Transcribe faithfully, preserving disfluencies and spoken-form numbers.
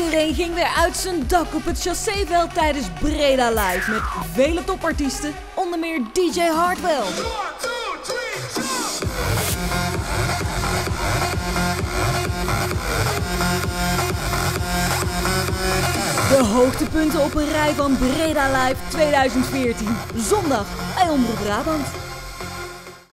Iedereen ging weer uit zijn dak op het chasséveld tijdens Breda Live met vele topartiesten, onder meer D J Hardwell. De hoogtepunten op een rij van Breda Live tweeduizend veertien, zondag bij Omroep Brabant.